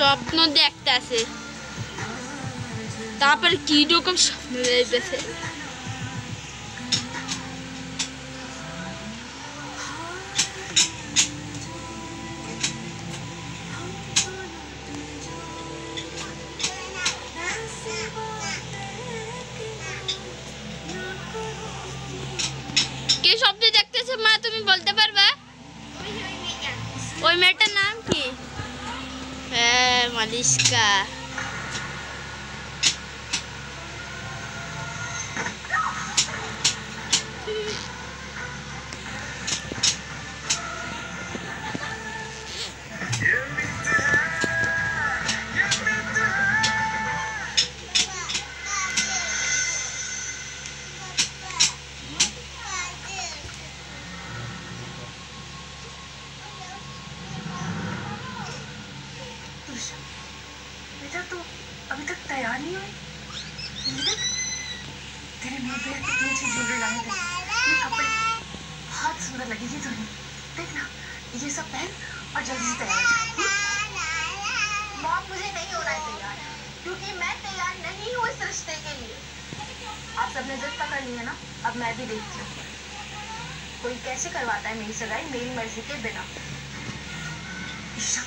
স্বপ্ন দেখতেছে, তারপর কি রকম স্বপ্ন দেখতেছে। কি স্বপ্ন দেখতেছে মা, তুমি বলতে পারবা? ওই মেয়েটার নাম কি? হ্যাঁ, মালিশকা। बेटा तू अभी तक तैयार नहीं हुई? तेरे मेरे पे कितनी अच्छी ज्वेलरी लाए थे, ये कपड़े बहुत सुंदर लगेगी तुझे। देख ना, ये सब पहन और जल्दी से तैयार हो जा। मॉम, मुझे नहीं होना है तैयार, क्योंकि मैं तैयार नहीं हूँ इस रिश्ते के लिए। आप सबने जिद पकड़ ली है ना, अब मैं भी देखती हूँ कोई कैसे करवाता है मेरी सगाई मेरी मर्जी के बिना। ईशा,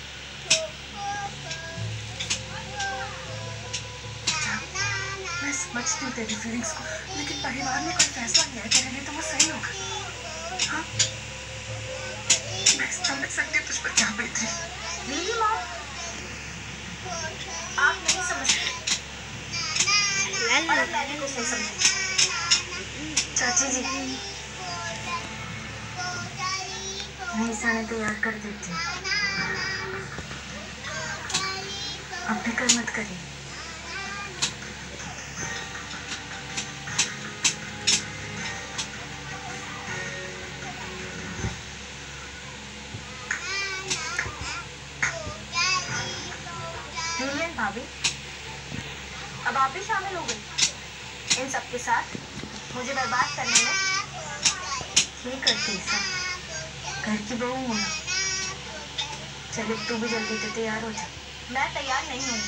मैं समझती हूँ तेरी फीलिंग्स को, लेकिन परिवार ने कोई फैसला लिया है तेरे लिए तो वो सही होगा। हाँ, मैं समझ सकती हूँ तुझ पर क्या बीत रही। रियली मॉम, आप नहीं समझते। लाली को नहीं समझते। चाची जी, मैं ईसा ने तैयार कर देती हूँ, अब फिक्र मत करिए। भाभी, अब आप भी शामिल हो गई इन सब के साथ मुझे बर्बाद करने में। ठीक करती ईसा, घर की बहू हूँ ना। चले तू भी जल्दी से तैयार हो जा। मैं तैयार नहीं हूँ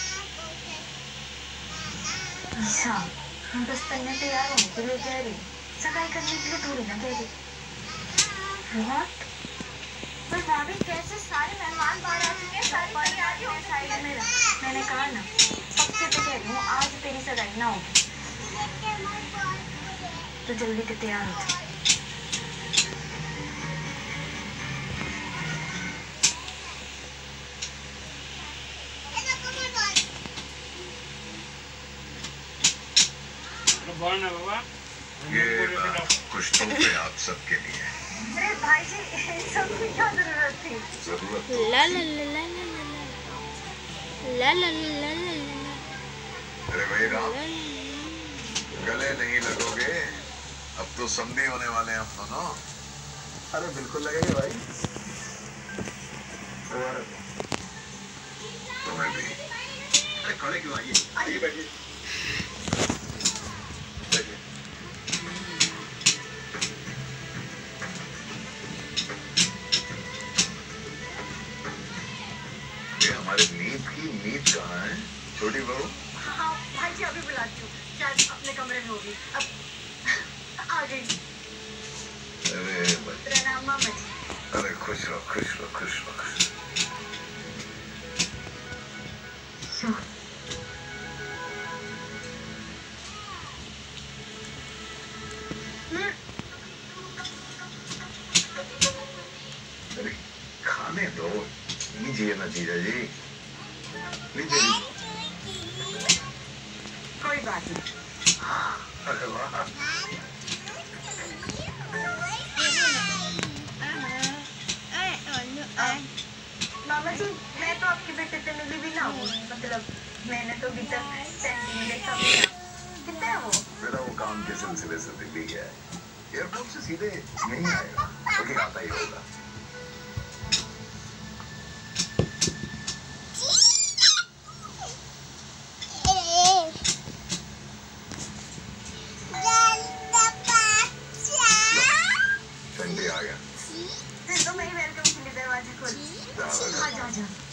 ईसा, हम बस तन्ने तैयार होने के लिए कह रही, सगाई करने के लिए थोड़ी ना कह रही। What? पर भाभी कैसे सारे मेहमान बाहर आ चुके हैं, सारी तैयारी हो साइड में रख। मैंने कहा ना, पक्के पे कह रही हूँ आज तेरी सगाई ना होगी, तो जल्दी से तैयार हो जा। ये कुछ तोहफे आप सबके लिए। अरे भाई जी, इन सब की क्या जरूरत थी? जरूरत तो ला ला ला ला ला ला ला ला ला। अरे भाई राम, गले नहीं लगोगे? अब तो समधी होने वाले हैं हम दोनों। अरे बिल्कुल लगेंगे भाई। और तुम्हें भी। अरे खड़े क्यों, आइए आइए बैठिए। हमारे नीत की नीत कहाँ है? छोटी बहू। हाँ भाई जी, अभी बुलाती हूँ, शायद अपने कमरे में होगी। अब आ गई। अरे प्रणाम मामा जी। अरे खुश रहो खुश रहो खुश रहो। अरे खाने दो, लीजिए ना जीजा जी, लीजिए। कोई बात नहीं। अरे वाह, मामा जी, मैं तो आपके बेटे से मिली भी ना हूँ, मतलब मैंने तो अभी तक सेंटी में देखा भी ना। कितना है वो? मेरा वो काम के सिलसिले से दिल्ली गया है, एयरपोर्ट से सीधे नहीं आएगा, क्योंकि आता ही होगा। संडे आ गया, फिर तो मैं ही वेलकम के लिए दरवाजे खोल। हाँ जा जा।